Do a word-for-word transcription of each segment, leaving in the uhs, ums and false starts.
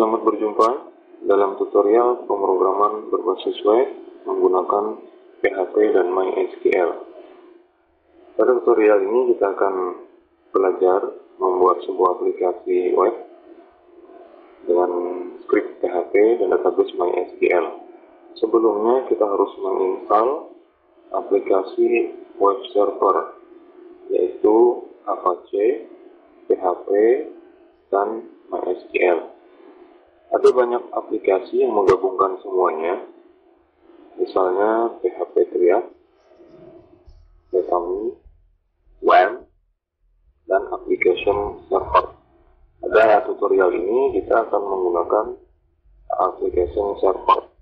Selamat berjumpa dalam tutorial pemrograman berbasis web menggunakan P H P dan MySQL. Pada tutorial ini kita akan belajar membuat sebuah aplikasi web dengan script P H P dan database MySQL. Sebelumnya kita harus menginstal aplikasi web server, yaitu Apache, P H P, dan MySQL. Ada banyak aplikasi yang menggabungkan semuanya, misalnya P H P Triad, Datami, W A M, dan application server. Pada tutorial ini kita akan menggunakan application server,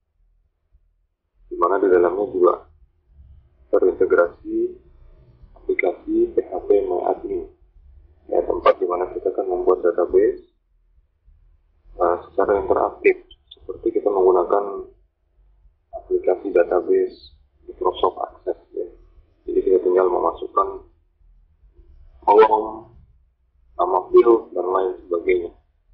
di mana di dalamnya juga terintegrasi aplikasi P H P MyAdmin, ya, tempat di mana kita akan membuat database Nah, secara interaktif, seperti kita menggunakan aplikasi database Microsoft Access, ya. Jadi kita tinggal memasukkan kolom, nama field, dan lain sebagainya.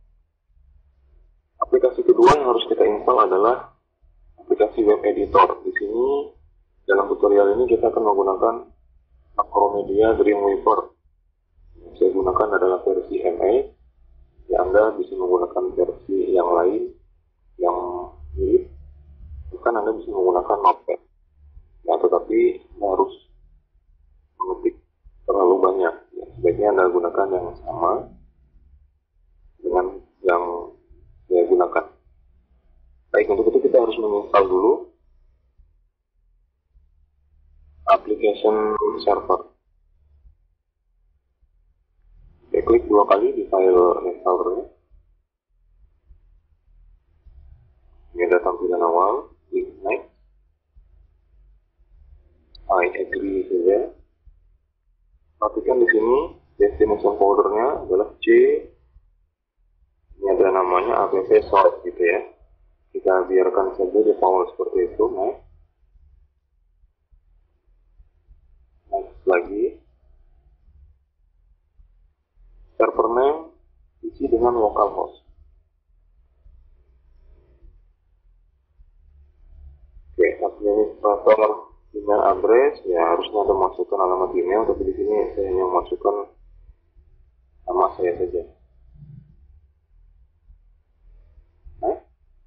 Aplikasi kedua yang harus kita install adalah aplikasi web editor. Di sini dalam tutorial ini kita akan menggunakan Macromedia Dreamweaver. Yang saya gunakan adalah versi M A. Ya, Anda bisa menggunakan versi yang lain yang mirip, bahkan Anda bisa menggunakan Notepad, ya, tetapi harus mengetik terlalu banyak, ya. Sebaiknya Anda gunakan yang sama dengan yang saya gunakan. Baik, untuk itu kita harus menginstal dulu application server. Klik dua kali di file installernya. Ini ada tampilan awal, klik next. I agree saja. Perhatikan di sini destination foldernya adalah C. Ini ada namanya app source gitu ya. Kita biarkan saja di default seperti itu. Next. Next lagi. Server name isi dengan localhost. Oke, administrator email address, ya harusnya ada masukkan alamat email, tapi di sini saya hanya memasukkan nama saya saja. Nah,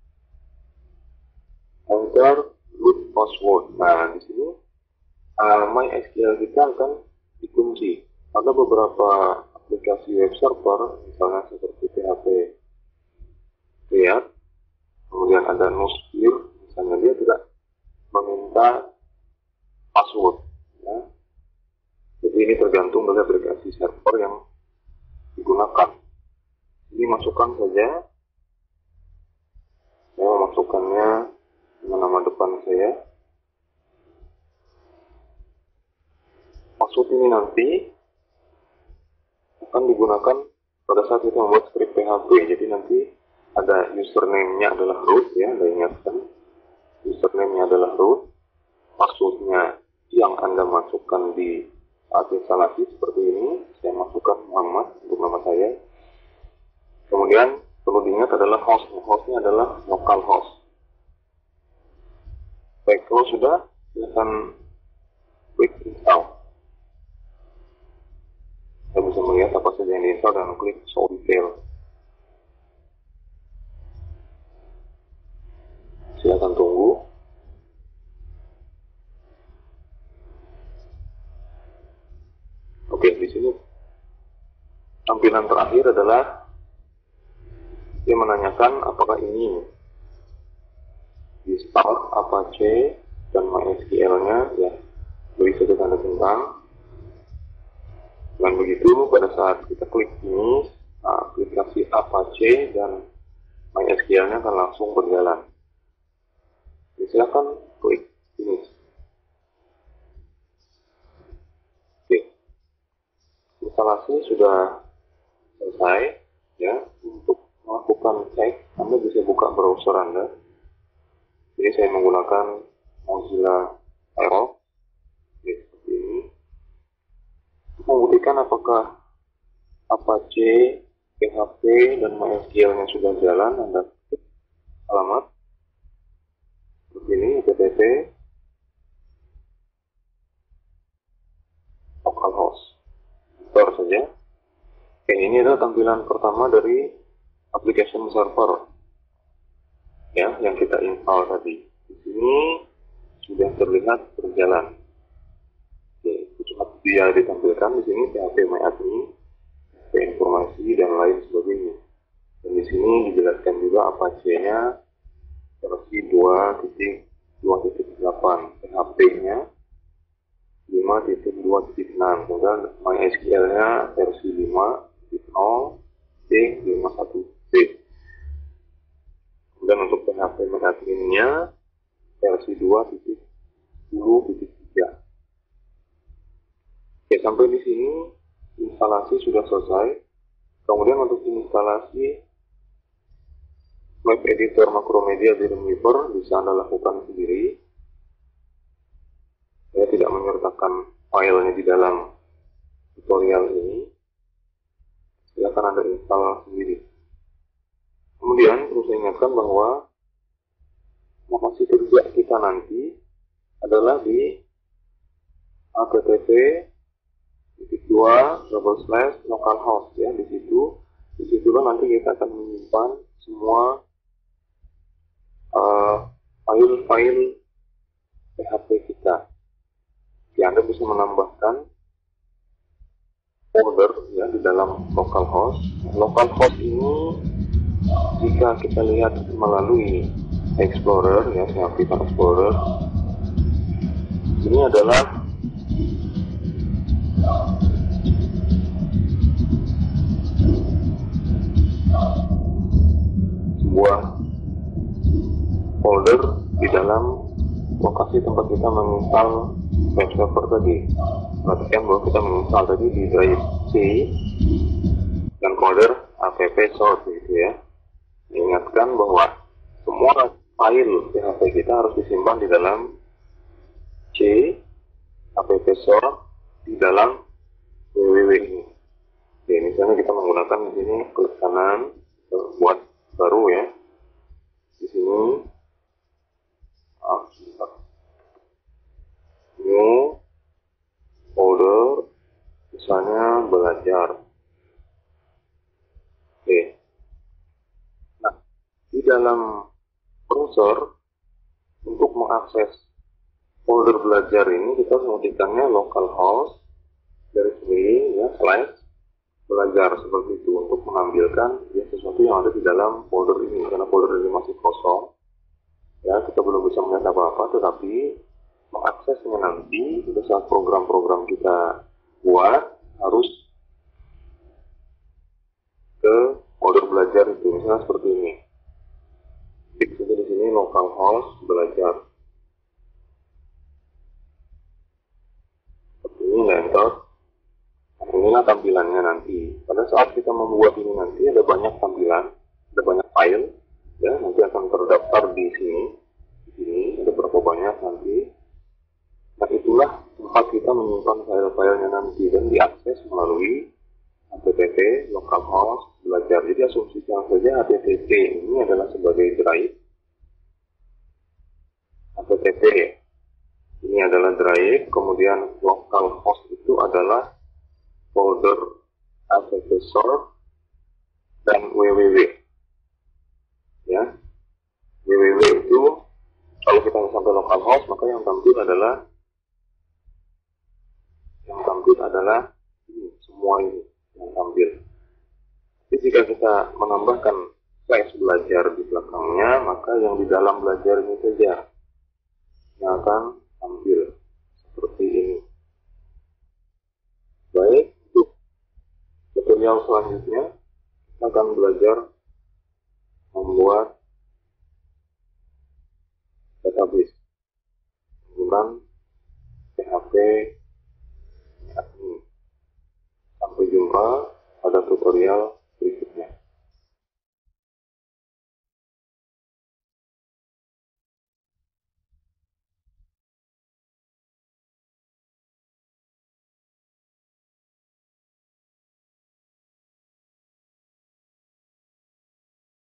enter root password. Nah, di sini uh, MySQL kita akan dikunci. Ada beberapa aplikasi web server, misalnya seperti P H P Triad, kemudian ada Nosphere, misalnya dia tidak meminta password, ya. Jadi ini tergantung dari aplikasi server yang digunakan. Ini masukkan saja, saya memasukkannya dengan nama depan saya. Password ini nanti akan digunakan pada saat kita membuat script P H P. Jadi nanti ada username-nya adalah root, ya, Anda ingatkan. Username-nya adalah root. Password-nya yang Anda masukkan di saat instalasi seperti ini. Saya masukkan Muhammad untuk nama saya. Kemudian perlu diingat adalah host. Host-nya adalah localhost. Baik, kalau sudah, silakan klik install. Kita bisa melihat apa saja yang diinstal dan klik show detail. Silakan tunggu. Oke, di sini tampilan terakhir adalah dia menanyakan apakah ini install Apache dan MySQL-nya, ya, beri saja tanda tentang. Dan begitu pada saat kita klik ini, aplikasi Apache dan MySQL-nya akan langsung berjalan. Jadi, silakan klik finish. Oke, instalasi sudah selesai, ya. Untuk melakukan cek, Anda bisa buka browser Anda. Jadi saya menggunakan Mozilla Firefox, seperti ini. Membuktikan apakah Apache P H P dan MySQL-nya sudah jalan, Anda klik alamat seperti ini, http localhost. Store saja. Oke, ini adalah tampilan pertama dari application server ya, yang kita install tadi. Di sini sudah terlihat berjalan. Oke, cuma dia ditampilkan di sini P H P MyAdmin, P H P informasi dan lain sebagainya. Dan di sini dijelaskan juga Apache-nya versi dua titik dua titik delapan, P H P-nya lima titik dua titik enam, kemudian MySQL-nya versi lima titik nol titik lima satu b. Kemudian untuk P H P MyAdmin-nya versi dua titik sepuluh titik tiga. Oke, sampai di sini instalasi sudah selesai. Kemudian untuk instalasi web editor Macromedia Dreamweaver bisa Anda lakukan sendiri. Saya tidak menyertakan filenya di dalam tutorial ini. Silakan Anda install sendiri. Kemudian perlu saya ingatkan bahwa lokasi kerja kita nanti adalah di http titik dua double slash localhost ya, di situ di situlah nanti kita akan menyimpan semua uh, file-file P H P kita. Ya, Anda bisa menambahkan folder ya di dalam localhost. Localhost ini jika kita lihat melalui Explorer ya, saya aktifkan Explorer. Ini adalah sebuah folder di dalam lokasi tempat kita menginstal web server tadi. Perhatikan bahwa kita menginstal tadi di drive C dan folder app source gitu ya. Ingatkan bahwa semua file P H P kita harus disimpan di dalam C app source di dalam www ini. Oke, misalnya kita menggunakan di sini klik kanan buat baru ya. Di sini ah, new folder misalnya belajar. Oke. Nah, di dalam browser untuk mengakses folder belajar ini kita mengetikkannya localhost dari sini ya slash belajar seperti itu untuk mengambilkan ya sesuatu yang ada di dalam folder ini, karena folder ini masih kosong ya, kita belum bisa melihat apa-apa, tetapi mengaksesnya nanti pada saat program-program kita buat harus ke folder belajar itu, misalnya seperti ini. Klik saja di sini localhost belajar. Seperti ini, enter. Nah, inilah tampilannya nanti. Pada saat kita membuat ini nanti ada banyak tampilan, ada banyak file, ya nanti akan terdaftar di sini. Di sini ada berapa banyak nanti. Nah, itulah tempat kita menyimpan file-filenya nanti dan diakses melalui http localhost belajar. Jadi asumsikan saja http ini adalah sebagai drive. http ini adalah drive, kemudian localhost itu adalah folder app source dan www. Ya, www itu kalau kita sampai localhost maka yang tampil adalah yang tampil adalah ini, semua ini yang tampil. Jadi jika kita menambahkan slash belajar di belakangnya, maka yang di dalam belajar ini saja yang akan tampil seperti ini. Baik, untuk tutorial selanjutnya kita akan belajar membuat database menggunakan P H P